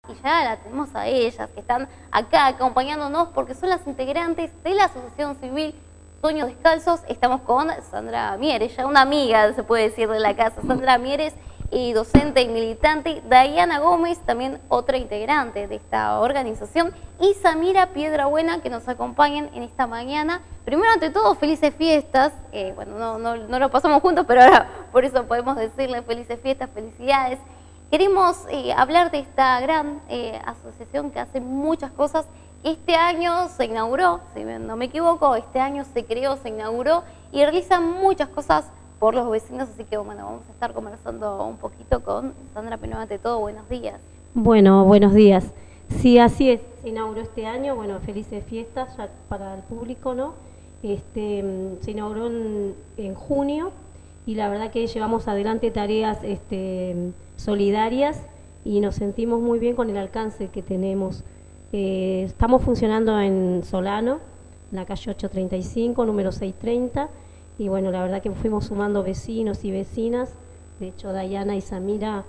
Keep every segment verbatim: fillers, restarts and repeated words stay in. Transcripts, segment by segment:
y ya la tenemos a ellas que están acá acompañándonos porque son las integrantes de la Asociación Civil Sueños Descalzos. Estamos con Sandra Mieres, ya una amiga se puede decir de la casa, Sandra Mieres, y docente y militante, Dayana Gómez, también otra integrante de esta organización, y Samira Piedrabuena, que nos acompañan en esta mañana. Primero, ante todo, felices fiestas. Eh, bueno, no, no, no lo pasamos juntos, pero ahora por eso podemos decirle felices fiestas, felicidades. Queremos eh, hablar de esta gran eh, asociación que hace muchas cosas. Este año se inauguró, si no me equivoco, este año se creó, se inauguró y realiza muchas cosas por los vecinos, así que bueno, vamos a estar conversando un poquito con Sandra. Primero ante todo, buenos días. Bueno, buenos días. Sí, así es, se inauguró este año, bueno, felices fiestas ya para el público, ¿no? Este, se inauguró en, en junio y la verdad que llevamos adelante tareas este, solidarias y nos sentimos muy bien con el alcance que tenemos. Eh, estamos funcionando en Solano, en la calle ocho treinta y cinco, número seiscientos treinta, y bueno, la verdad que fuimos sumando vecinos y vecinas. De hecho, Dayana y Samira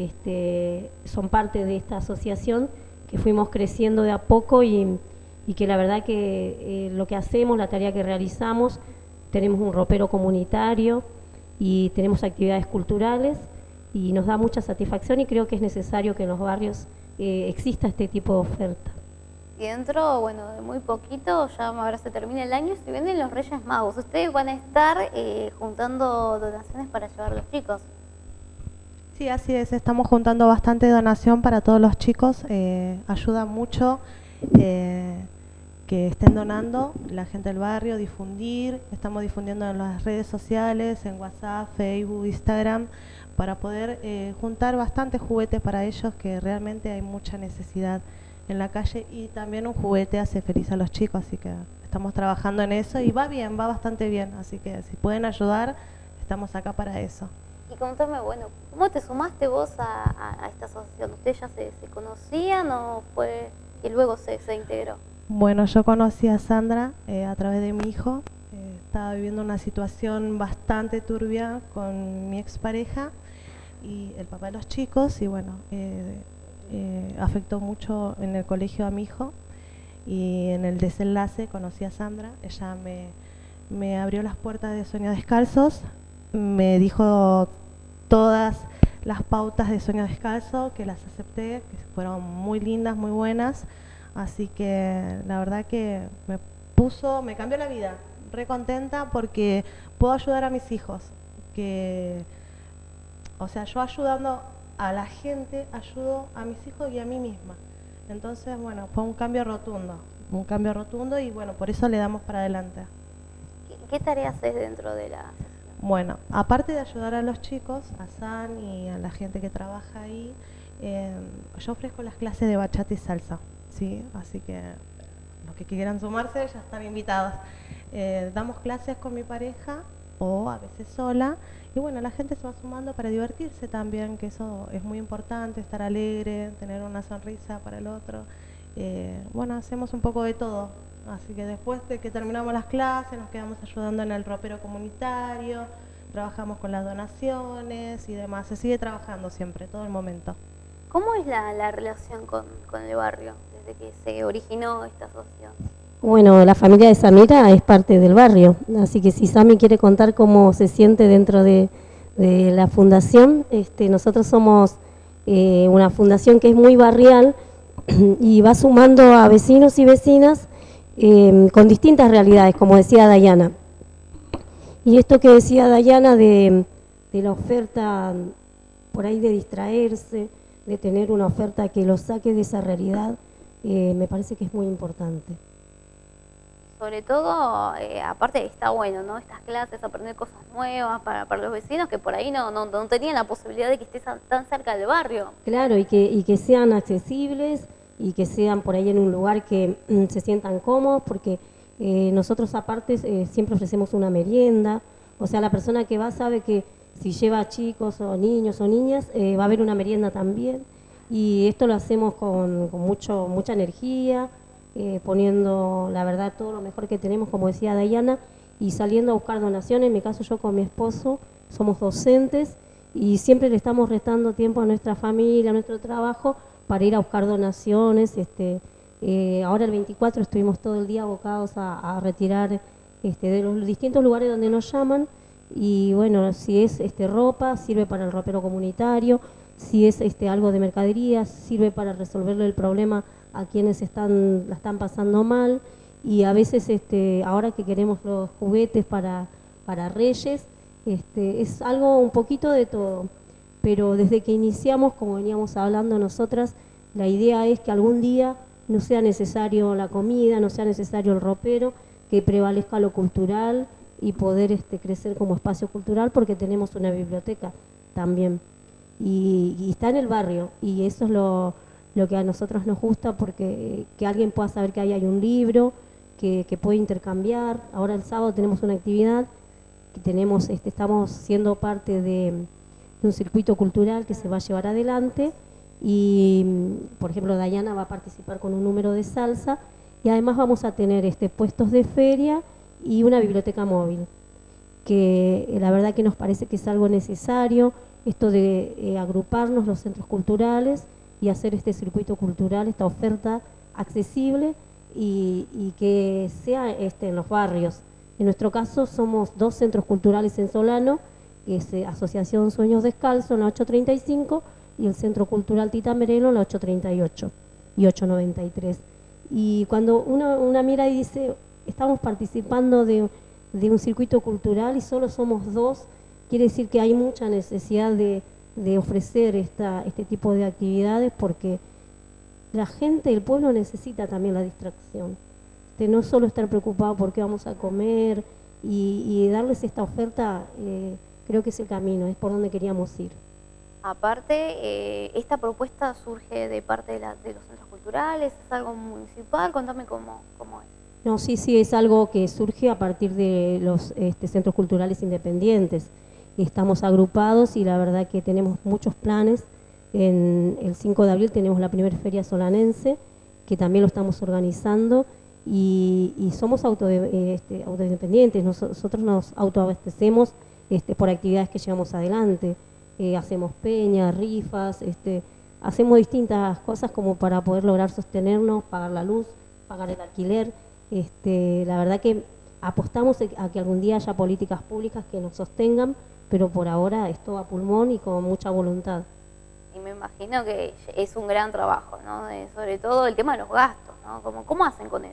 este, son parte de esta asociación que fuimos creciendo de a poco y, y que la verdad que eh, lo que hacemos, la tarea que realizamos, tenemos un ropero comunitario y tenemos actividades culturales y nos da mucha satisfacción y creo que es necesario que en los barrios eh, exista este tipo de oferta. Y dentro, bueno, de muy poquito, ya ahora se termina el año, se vienen los Reyes Magos. Ustedes van a estar eh, juntando donaciones para llevar a los chicos. Sí, así es, estamos juntando bastante donación para todos los chicos. Eh, ayuda mucho eh, que estén donando la gente del barrio, difundir. Estamos difundiendo en las redes sociales, en WhatsApp, Facebook, Instagram, para poder eh, juntar bastantes juguetes para ellos, que realmente hay mucha necesidad en la calle, y también un juguete hace feliz a los chicos, así que estamos trabajando en eso y va bien, va bastante bien, así que si pueden ayudar, estamos acá para eso. Y contame, bueno, ¿cómo te sumaste vos a, a, a esta asociación? ¿Ustedes ya se, se conocían o fue que luego se, se integró? Bueno, yo conocí a Sandra eh, a través de mi hijo. Eh, estaba viviendo una situación bastante turbia con mi expareja y el papá de los chicos, y bueno, eh, Eh, afectó mucho en el colegio a mi hijo, y en el desenlace conocí a Sandra. Ella me, me abrió las puertas de Sueños Descalzos, me dijo todas las pautas de Sueños Descalzos, que las acepté, que fueron muy lindas, muy buenas, así que la verdad que me puso, me cambió la vida, re contenta porque puedo ayudar a mis hijos, que, o sea, yo ayudando a la gente, ayudo a mis hijos y a mí misma. Entonces, bueno, fue un cambio rotundo, un cambio rotundo y bueno, por eso le damos para adelante. ¿Qué, qué tareas haces dentro de la asociación? Bueno, aparte de ayudar a los chicos, a San y a la gente que trabaja ahí, eh, yo ofrezco las clases de bachata y salsa, ¿sí? Así que los que quieran sumarse ya están invitados. Eh, damos clases con mi pareja o a veces sola, y bueno, la gente se va sumando para divertirse también, que eso es muy importante, estar alegre, tener una sonrisa para el otro. Eh, bueno, hacemos un poco de todo, así que después de que terminamos las clases nos quedamos ayudando en el ropero comunitario, trabajamos con las donaciones y demás, se sigue trabajando siempre, todo el momento. ¿Cómo es la, la relación con, con el barrio desde que se originó esta asociación? Bueno, la familia de Samira es parte del barrio, así que si Sami quiere contar cómo se siente dentro de, de la fundación, este, nosotros somos eh, una fundación que es muy barrial y va sumando a vecinos y vecinas eh, con distintas realidades, como decía Dayana. Y esto que decía Dayana de, de la oferta, por ahí de distraerse, de tener una oferta que los saque de esa realidad, eh, me parece que es muy importante. Sobre todo, eh, aparte está bueno, ¿no? Estas clases, aprender cosas nuevas para, para los vecinos que por ahí no, no, no tenían la posibilidad de que estés tan cerca del barrio. Claro, y que, y que sean accesibles y que sean por ahí en un lugar que mm, se sientan cómodos, porque eh, nosotros aparte eh, siempre ofrecemos una merienda, o sea, la persona que va sabe que si lleva chicos o niños o niñas, eh, va a haber una merienda también, y esto lo hacemos con, con mucho, mucha energía, Eh, poniendo la verdad todo lo mejor que tenemos, como decía Dayana, y saliendo a buscar donaciones. En mi caso yo con mi esposo somos docentes y siempre le estamos restando tiempo a nuestra familia, a nuestro trabajo, para ir a buscar donaciones. Este, eh, ahora el veinticuatro estuvimos todo el día abocados a, a retirar este, de los distintos lugares donde nos llaman, y bueno, si es este, ropa, sirve para el ropero comunitario, si es este, algo de mercadería, sirve para resolverle el problema a quienes están, la están pasando mal, y a veces este, ahora que queremos los juguetes para, para Reyes, este, es algo un poquito de todo. Pero desde que iniciamos, como veníamos hablando nosotras, la idea es que algún día no sea necesario la comida, no sea necesario el ropero, que prevalezca lo cultural y poder este, crecer como espacio cultural, porque tenemos una biblioteca también. Y, y está en el barrio, y eso es lo, lo que a nosotros nos gusta, porque que alguien pueda saber que ahí hay un libro, que, que puede intercambiar. Ahora el sábado tenemos una actividad, que tenemos, este, estamos siendo parte de, de un circuito cultural que se va a llevar adelante, y por ejemplo Dayana va a participar con un número de salsa, y además vamos a tener este, puestos de feria y una biblioteca móvil, que eh, la verdad que nos parece que es algo necesario, esto de eh, agruparnos los centros culturales y hacer este circuito cultural, esta oferta accesible, y, y que sea este, en los barrios. En nuestro caso somos dos centros culturales en Solano, que es eh, Asociación Sueños Descalzos en la ocho treinta y cinco, y el Centro Cultural Tita Merelo en la ocho treinta y ocho y ocho noventa y tres. Y cuando una, una mira y dice, estamos participando de, de un circuito cultural y solo somos dos, quiere decir que hay mucha necesidad de, de ofrecer esta, este tipo de actividades, porque la gente, el pueblo necesita también la distracción, de no solo estar preocupado por qué vamos a comer, y, y darles esta oferta, eh, creo que es el camino, es por donde queríamos ir. Aparte, eh, esta propuesta surge de parte de, la, de los centros culturales, ¿es algo municipal? Contame cómo, cómo es. No, sí, sí, es algo que surge a partir de los este, centros culturales independientes. Estamos agrupados y la verdad que tenemos muchos planes. En el cinco de abril tenemos la primera feria solanense, que también lo estamos organizando, y, y somos auto, este, autoindependientes. Nosotros nos autoabastecemos este, por actividades que llevamos adelante. Eh, hacemos peñas, rifas, este, hacemos distintas cosas como para poder lograr sostenernos, pagar la luz, pagar el alquiler. Este, la verdad que apostamos a que algún día haya políticas públicas que nos sostengan, pero por ahora es todo a pulmón y con mucha voluntad. Y me imagino que es un gran trabajo, ¿no? De, sobre todo el tema de los gastos, ¿no? ¿Cómo, cómo hacen con eso?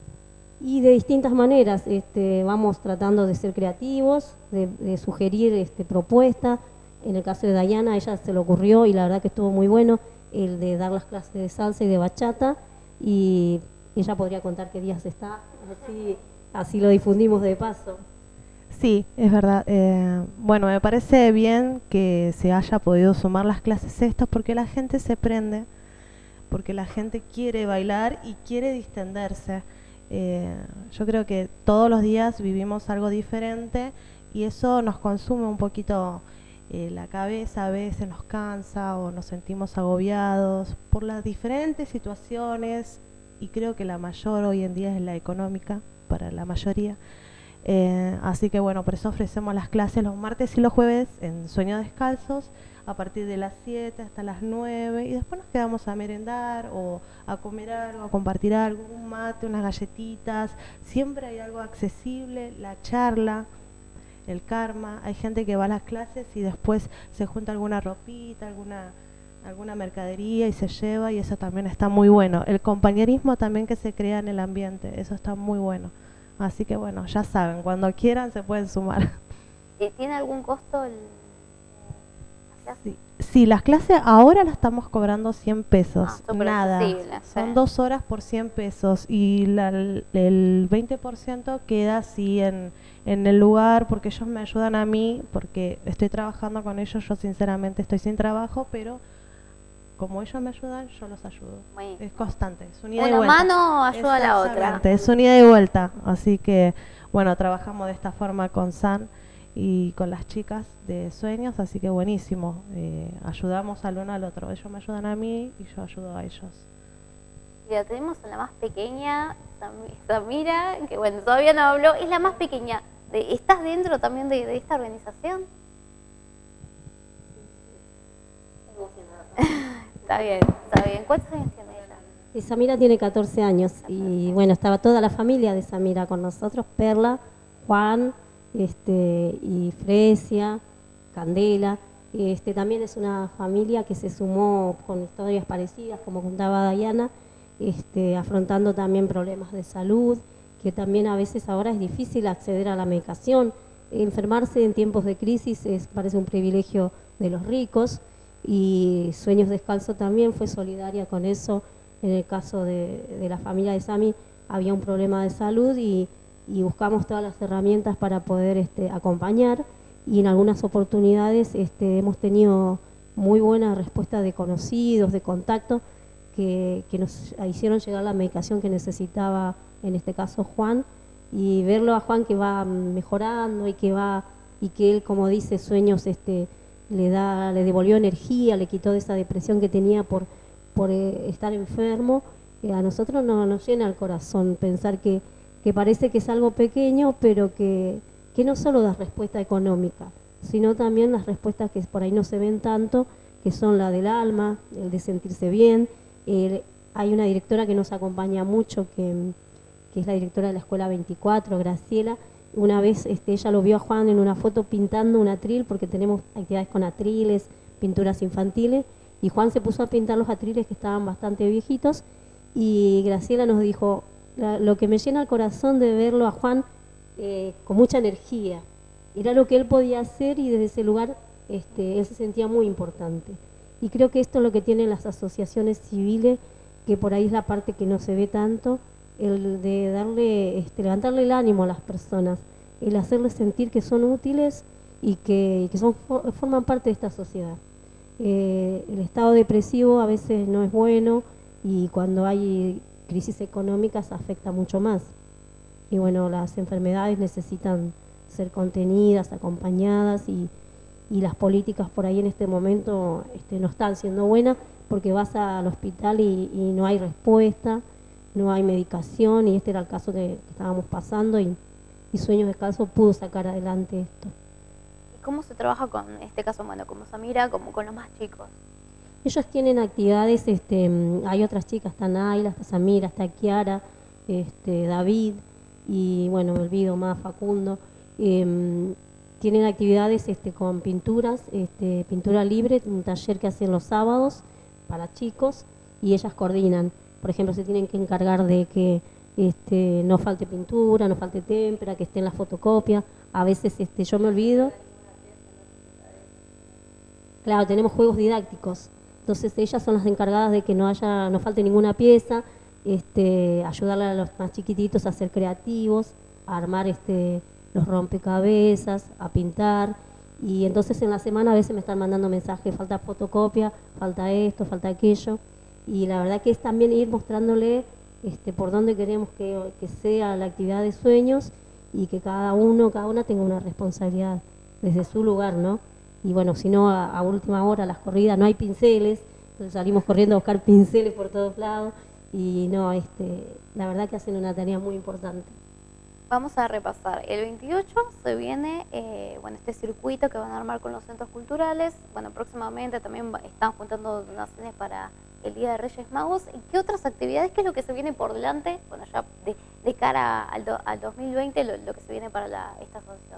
Y de distintas maneras, este, vamos tratando de ser creativos, de, de sugerir este, propuestas. En el caso de Dayana, a ella se le ocurrió, y la verdad que estuvo muy bueno, el de dar las clases de salsa y de bachata, y ella podría contar qué días está, así, así lo difundimos de paso. Sí, es verdad. Eh, bueno, me parece bien que se haya podido sumar las clases estas, porque la gente se prende, porque la gente quiere bailar y quiere distenderse. Eh, yo creo que todos los días vivimos algo diferente, y eso nos consume un poquito eh, la cabeza, a veces nos cansa o nos sentimos agobiados por las diferentes situaciones, y creo que la mayor hoy en día es la económica para la mayoría. Eh, así que bueno, por eso ofrecemos las clases los martes y los jueves en Sueños Descalzos, a partir de las siete hasta las nueve, y después nos quedamos a merendar o a comer algo, a compartir algo, un mate, unas galletitas. Siempre hay algo accesible, la charla, el karma. Hay gente que va a las clases y después se junta alguna ropita, alguna alguna mercadería y se lleva, y eso también está muy bueno. El compañerismo también que se crea en el ambiente, eso está muy bueno. Así que bueno, ya saben, cuando quieran se pueden sumar. ¿Tiene algún costo el, la clase? Sí, sí, las clases ahora las estamos cobrando cien pesos, Ah, nada, son sí. dos horas por cien pesos, y la, el veinte por ciento queda así en, en el lugar, porque ellos me ayudan a mí, porque estoy trabajando con ellos. Yo sinceramente estoy sin trabajo, pero como ellos me ayudan, yo los ayudo. Bueno. Es constante, es un ida y Una vuelta. mano ayuda a la otra. Es un ida y vuelta, así que bueno, trabajamos de esta forma con San y con las chicas de Sueños, así que buenísimo. Eh, ayudamos al uno al otro, ellos me ayudan a mí y yo ayudo a ellos. Ya tenemos a la más pequeña, Samira, que bueno, todavía no habló, es la más pequeña. ¿Estás dentro también de, de esta organización? Está bien, está bien. ¿Cuántos años tiene ella? Y Samira tiene catorce años y bueno, estaba toda la familia de Samira con nosotros, Perla, Juan, este, y Fresia, Candela. Este, también es una familia que se sumó con historias parecidas, como contaba Dayana, este, afrontando también problemas de salud, que también a veces ahora es difícil acceder a la medicación. Enfermarse en tiempos de crisis es, parece un privilegio de los ricos, y Sueños Descalzo también fue solidaria con eso. En el caso de, de la familia de Sami había un problema de salud y, y buscamos todas las herramientas para poder este, acompañar, y en algunas oportunidades este, hemos tenido muy buena respuesta de conocidos, de contacto, que, que nos hicieron llegar la medicación que necesitaba, en este caso Juan, y verlo a Juan que va mejorando y que va, y que él, como dice, Sueños este, le da, le devolvió energía, le quitó de esa depresión que tenía por, por eh, estar enfermo. Eh, a nosotros no, nos llena el corazón pensar que, que parece que es algo pequeño, pero que, que no solo da respuesta económica, sino también las respuestas que por ahí no se ven tanto, que son la del alma, el de sentirse bien. Eh, hay una directora que nos acompaña mucho, que, que es la directora de la Escuela veinticuatro, Graciela. Una vez este, ella lo vio a Juan en una foto pintando un atril, porque tenemos actividades con atriles, pinturas infantiles, y Juan se puso a pintar los atriles que estaban bastante viejitos, y Graciela nos dijo, lo que me llena el corazón de verlo a Juan eh, con mucha energía, era lo que él podía hacer, y desde ese lugar este, él se sentía muy importante. Y creo que esto es lo que tienen las asociaciones civiles, que por ahí es la parte que no se ve tanto, el de darle, este, levantarle el ánimo a las personas, el hacerles sentir que son útiles y que, que son, forman parte de esta sociedad. Eh, el estado depresivo a veces no es bueno, y cuando hay crisis económicas afecta mucho más. Y bueno, las enfermedades necesitan ser contenidas, acompañadas, y, y las políticas por ahí en este momento este, no están siendo buenas, porque vas al hospital y, y no hay respuesta, no hay medicación, y este era el caso que, que estábamos pasando, y, y Sueños Descalzo pudo sacar adelante esto. ¿Y cómo se trabaja con este caso, bueno, como Samira, como con los más chicos? Ellos tienen actividades, este, hay otras chicas, está Naila, está Samira, está Kiara, este, David, y bueno, me olvido más, Facundo. Eh, tienen actividades este, con pinturas, este, pintura libre, un taller que hacen los sábados para chicos, y ellas coordinan. Por ejemplo, se tienen que encargar de que este, no falte pintura, no falte témpera, que esté en la fotocopia. A veces este, yo me olvido. Claro, tenemos juegos didácticos. Entonces ellas son las encargadas de que no haya, no falte ninguna pieza, este, ayudarle a los más chiquititos a ser creativos, a armar este, los rompecabezas, a pintar. Y entonces en la semana a veces me están mandando mensajes, falta fotocopia, falta esto, falta aquello. Y la verdad que es también ir mostrándole este, por dónde queremos que, que sea la actividad de Sueños, y que cada uno, cada una tenga una responsabilidad desde su lugar, ¿no? Y bueno, si no, a, a última hora, las corridas, no hay pinceles, entonces salimos corriendo a buscar pinceles por todos lados, y no, este, la verdad que hacen una tarea muy importante. Vamos a repasar. El veintiocho se viene eh, bueno, este circuito que van a armar con los centros culturales. Bueno, próximamente también están juntando donaciones para el Día de Reyes Magos. ¿Y qué otras actividades? ¿Qué es lo que se viene por delante? Bueno, ya de, de cara al, do, al dos mil veinte, lo, lo que se viene para la, esta asociación.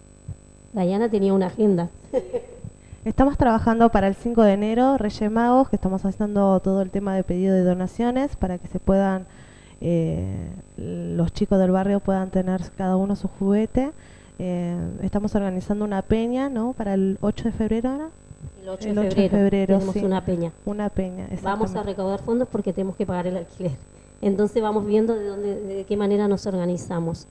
Dayana tenía una agenda. Estamos trabajando para el cinco de enero, Reyes Magos, que estamos haciendo todo el tema de pedido de donaciones para que se puedan, eh, los chicos del barrio puedan tener cada uno su juguete. Eh, estamos organizando una peña, ¿no? Para el ocho de febrero, ¿no? El ocho de el febrero, ocho de febrero tenemos sí. una peña. Una peña, Vamos a recaudar fondos porque tenemos que pagar el alquiler. Entonces vamos viendo de, dónde, de qué manera nos organizamos.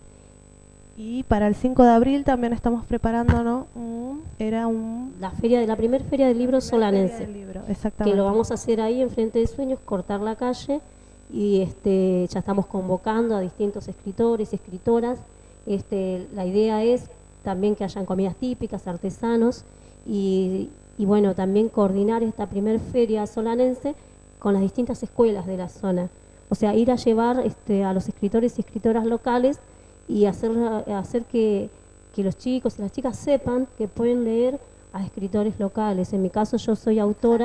Y para el cinco de abril también estamos preparando, ¿no? Un, era un... La feria de la primer feria del libro solanense. Del libro, exactamente. Que lo vamos a hacer ahí enfrente de Sueños, cortar la calle, y este, ya estamos convocando a distintos escritores y escritoras. Este, la idea es también que hayan comidas típicas, artesanos, y, y bueno, también coordinar esta primer feria solanense con las distintas escuelas de la zona. O sea, ir a llevar este, a los escritores y escritoras locales, y hacer, hacer que, que los chicos y las chicas sepan que pueden leer a escritores locales. En mi caso yo soy autora,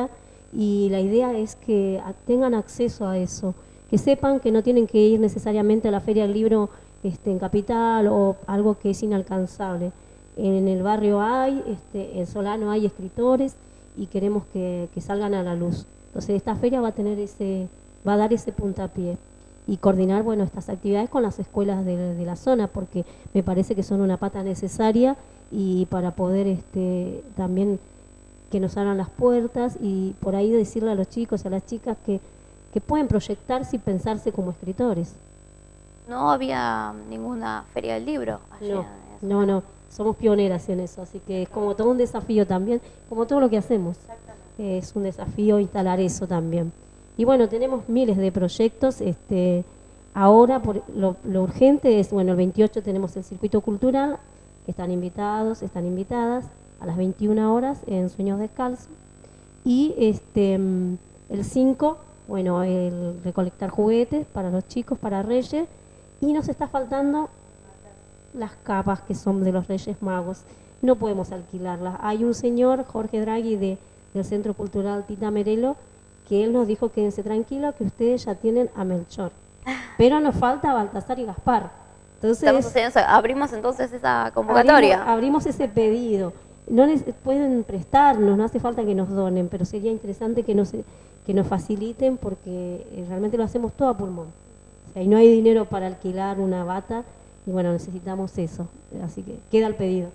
y la idea es que tengan acceso a eso, que sepan que no tienen que ir necesariamente a la Feria del Libro este, en Capital o algo que es inalcanzable. En el barrio hay, este, en Solano hay escritores y queremos que, que salgan a la luz. Entonces esta feria va a tener ese, va a dar ese puntapié y coordinar, bueno, estas actividades con las escuelas de, de la zona, porque me parece que son una pata necesaria y para poder este, también que nos abran las puertas y por ahí decirle a los chicos y a las chicas que, que pueden proyectarse y pensarse como escritores. No había ninguna feria del libro allí. No, no, no, somos pioneras en eso, así que es como todo un desafío también, como todo lo que hacemos. Es un desafío instalar eso también. Y bueno, tenemos miles de proyectos. Este, ahora por lo, lo urgente es, bueno, el veintiocho tenemos el circuito cultural, que están invitados, están invitadas a las veintiuna horas en Sueños Descalzos. Y este, el cinco, bueno, el recolectar juguetes para los chicos, para Reyes. Y nos está faltando las capas que son de los Reyes Magos. No podemos alquilarlas. Hay un señor, Jorge Draghi, de del Centro Cultural Tita Merelo, que él nos dijo, quédense tranquilos, que ustedes ya tienen a Melchor. Pero nos falta Baltasar y Gaspar. Entonces, abrimos entonces esa convocatoria. Abrimos, abrimos ese pedido. No les, pueden prestarnos, no hace falta que nos donen, pero sería interesante que nos, que nos faciliten porque realmente lo hacemos todo a pulmón. O sea, y no hay dinero para alquilar una bata y bueno, necesitamos eso. Así que queda el pedido.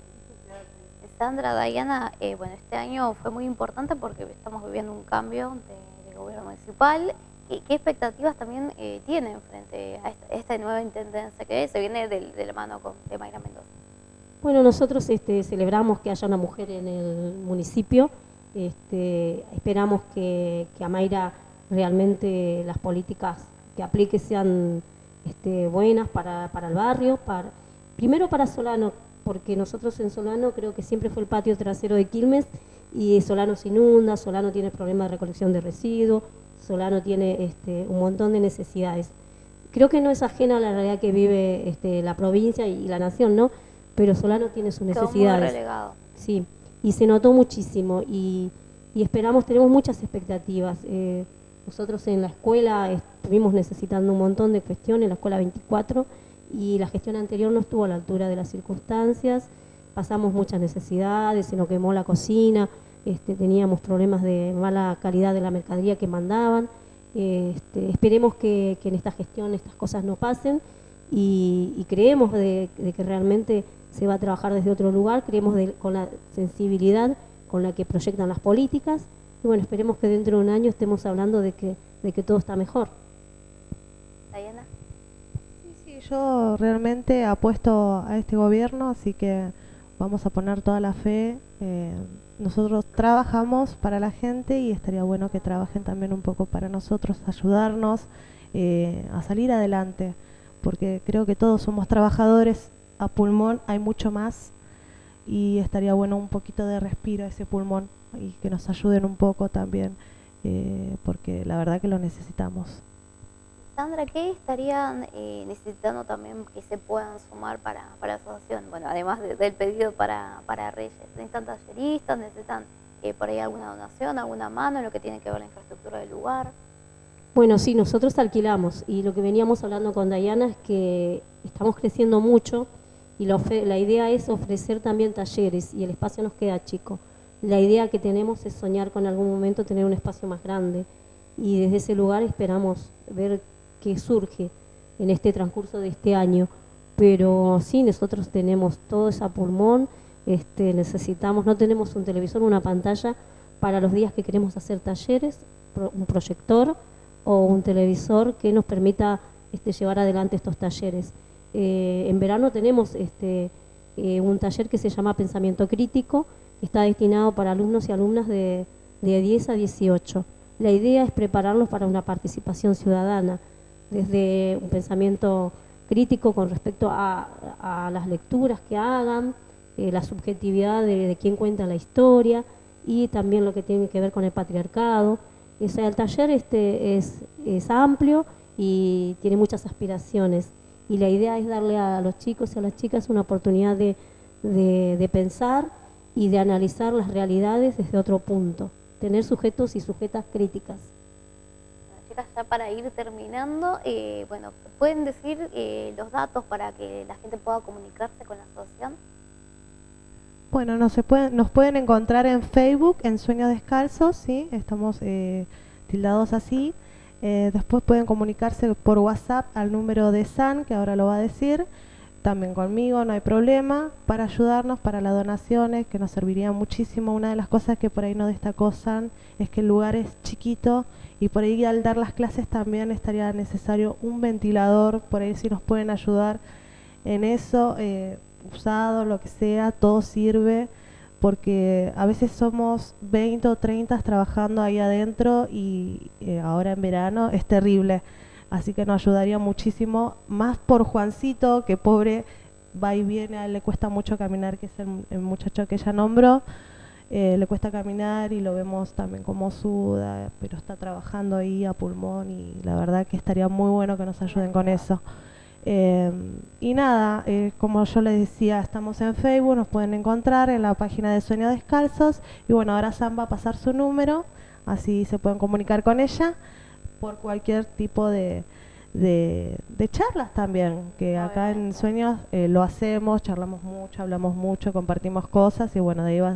Sandra, Dayana, eh, bueno, este año fue muy importante porque estamos viviendo un cambio de, de gobierno municipal. ¿Qué, qué expectativas también eh, tienen frente a esta, esta nueva intendencia que se viene de, de la mano con, de Mayra Mendoza? Bueno, nosotros este, celebramos que haya una mujer en el municipio. Este, esperamos que, que a Mayra realmente las políticas que aplique sean este, buenas para, para el barrio, para, primero para Solano, porque nosotros en Solano creo que siempre fue el patio trasero de Quilmes y Solano se inunda, Solano tiene problemas de recolección de residuos, Solano tiene este, un montón de necesidades. Creo que no es ajena a la realidad que vive este, la provincia y la nación, ¿no? Pero Solano tiene sus necesidades. Muy relegado. Sí, y se notó muchísimo y, y esperamos, tenemos muchas expectativas. Eh, nosotros en la escuela estuvimos necesitando un montón de cuestiones, en la escuela veinticuatro, y la gestión anterior no estuvo a la altura de las circunstancias, pasamos muchas necesidades, se nos quemó la cocina, este, teníamos problemas de mala calidad de la mercadería que mandaban. Este, esperemos que, que en esta gestión estas cosas no pasen y, y creemos de, de que realmente se va a trabajar desde otro lugar, creemos de, con la sensibilidad con la que proyectan las políticas y bueno, esperemos que dentro de un año estemos hablando de que, de que todo está mejor. Dayana. Yo realmente apuesto a este gobierno, así que vamos a poner toda la fe. Eh, nosotros trabajamos para la gente y estaría bueno que trabajen también un poco para nosotros, ayudarnos eh, a salir adelante, porque creo que todos somos trabajadores a pulmón, hay mucho más y estaría bueno un poquito de respiro a ese pulmón y que nos ayuden un poco también, eh, porque la verdad que lo necesitamos. Sandra, ¿qué estarían eh, necesitando también que se puedan sumar para, para la asociación? Bueno, además de, del pedido para, para Reyes, ¿necesitan talleristas? ¿Necesitan eh, por ahí alguna donación, alguna mano en lo que tiene que ver la infraestructura del lugar? Bueno, sí, nosotros alquilamos y lo que veníamos hablando con Dayana es que estamos creciendo mucho y la, la idea es ofrecer también talleres y el espacio nos queda chico. La idea que tenemos es soñar con algún momento tener un espacio más grande y desde ese lugar esperamos ver que surge en este transcurso de este año, pero sí, nosotros tenemos todo ese pulmón, este, necesitamos, no tenemos un televisor, una pantalla para los días que queremos hacer talleres, un proyector o un televisor que nos permita este, llevar adelante estos talleres. Eh, en verano tenemos este, eh, un taller que se llama Pensamiento Crítico, que está destinado para alumnos y alumnas de, de diez a dieciocho. La idea es prepararlos para una participación ciudadana, desde un pensamiento crítico con respecto a, a las lecturas que hagan, eh, la subjetividad de, de quién cuenta la historia y también lo que tiene que ver con el patriarcado. O sea, el taller este es, es amplio y tiene muchas aspiraciones y la idea es darle a los chicos y a las chicas una oportunidad de, de, de pensar y de analizar las realidades desde otro punto. tener sujetos y sujetas críticas. Bueno, chicas, ya para ir terminando, eh, bueno, ¿pueden decir eh, los datos para que la gente pueda comunicarse con la asociación? Bueno, nos, se pueden, nos pueden encontrar en Facebook, en Sueños Descalzos, ¿sí? Estamos eh, tildados así. Eh, después pueden comunicarse por WhatsApp al número de San, que ahora lo va a decir. También conmigo, no hay problema, para ayudarnos, para las donaciones, que nos serviría muchísimo. Una de las cosas que por ahí no destacó San es que el lugar es chiquito y por ahí al dar las clases también estaría necesario un ventilador. Por ahí si nos pueden ayudar en eso, eh, usado, lo que sea, todo sirve, porque a veces somos veinte o treinta trabajando ahí adentro y eh, ahora en verano es terrible. Así que nos ayudaría muchísimo, más por Juancito, que pobre va y viene, a él le cuesta mucho caminar, que es el, el muchacho que ella nombró, eh, le cuesta caminar y lo vemos también como suda, pero está trabajando ahí a pulmón y la verdad que estaría muy bueno que nos ayuden con eso. Eh, y nada, eh, como yo les decía, estamos en Facebook, nos pueden encontrar en la página de Sueños Descalzos y bueno, ahora Sam va a pasar su número, así se pueden comunicar con ella por cualquier tipo de, de, de charlas también, que acá en Sueños eh, lo hacemos, charlamos mucho, hablamos mucho, compartimos cosas y bueno, de ahí va,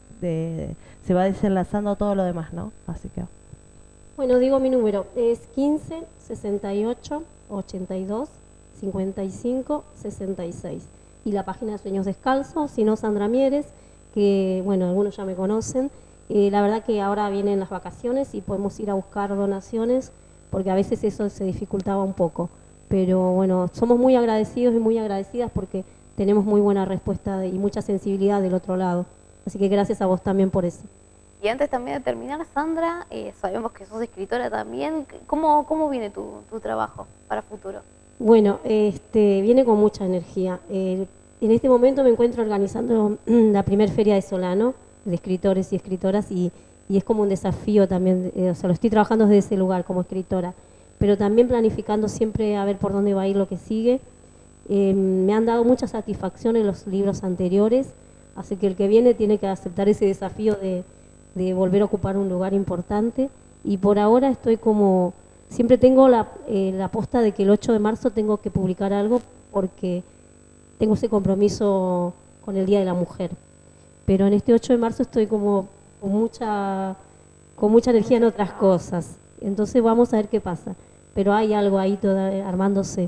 de, se va desenlazando todo lo demás, ¿no? Así que... Bueno, digo mi número, es quince, sesenta y ocho, ochenta y dos, cincuenta y cinco, sesenta y seis. Y la página de Sueños Descalzos, si no Sandra Mieres, que bueno, algunos ya me conocen. Eh, la verdad que ahora vienen las vacaciones y podemos ir a buscar donaciones, porque a veces eso se dificultaba un poco. Pero bueno, somos muy agradecidos y muy agradecidas porque tenemos muy buena respuesta y mucha sensibilidad del otro lado. Así que gracias a vos también por eso. Y antes también de terminar, Sandra, eh, sabemos que sos escritora también. ¿Cómo, cómo viene tu, tu trabajo para futuro? Bueno, este, viene con mucha energía. Eh, en este momento me encuentro organizando la primer feria de Solano, de escritores y escritoras, y, y es como un desafío también, eh, o sea, lo estoy trabajando desde ese lugar como escritora, pero también planificando siempre a ver por dónde va a ir lo que sigue. Eh, me han dado mucha satisfacción en los libros anteriores, así que el que viene tiene que aceptar ese desafío de, de volver a ocupar un lugar importante, y por ahora estoy como, siempre tengo la, eh, la posta de que el ocho de marzo tengo que publicar algo porque tengo ese compromiso con el Día de la Mujer. Pero en este ocho de marzo estoy como con mucha, con mucha energía en otras cosas. Entonces vamos a ver qué pasa. Pero hay algo ahí toda, armándose.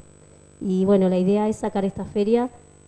Y bueno, la idea es sacar esta feria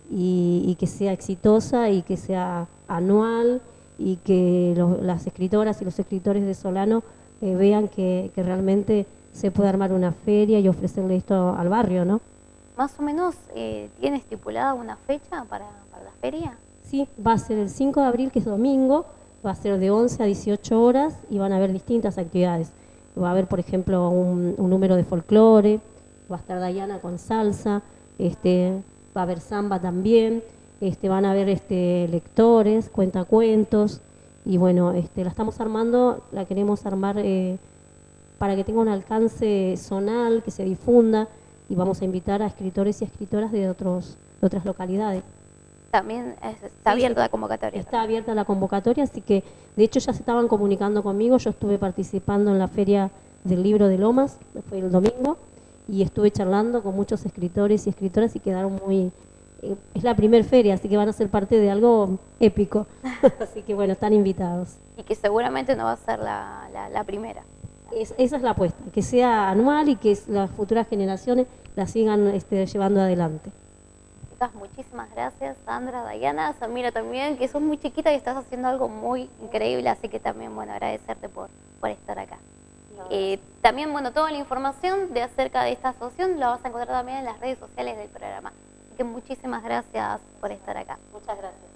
y, y que sea exitosa y que sea anual y que los, las escritoras y los escritores de Solano eh, vean que, que realmente se puede armar una feria y ofrecerle esto al barrio, ¿no? Más o menos, eh, ¿tiene estipulada una fecha para, para la feria? Sí, va a ser el cinco de abril, que es domingo, va a ser de once a dieciocho horas y van a haber distintas actividades. Va a haber, por ejemplo, un, un número de folclore, va a estar Dayana con salsa, este, va a haber samba también, este, van a haber este, lectores, cuentacuentos, y bueno, este, la estamos armando, la queremos armar eh, para que tenga un alcance zonal, que se difunda, y vamos a invitar a escritores y escritoras de, otros, de otras localidades. También es, está Sí, abierta la convocatoria. Está abierta la convocatoria, así que de hecho ya se estaban comunicando conmigo. Yo estuve participando en la Feria del Libro de Lomas, fue el domingo, y estuve charlando con muchos escritores y escritoras y quedaron muy... Eh, es la primer feria, así que van a ser parte de algo épico. Así que bueno, están invitados. Y que seguramente no va a ser la, la, la primera. Es, esa es la apuesta, que sea anual y que las futuras generaciones la sigan este, llevando adelante. Chicas, muchísimas gracias, Sandra, Dayana, Samira también, que sos muy chiquita y estás haciendo algo muy increíble, así que también, bueno, agradecerte por, por estar acá. No. Eh, también, bueno, toda la información de acerca de esta asociación la vas a encontrar también en las redes sociales del programa. Así que muchísimas gracias por estar acá. Muchas gracias.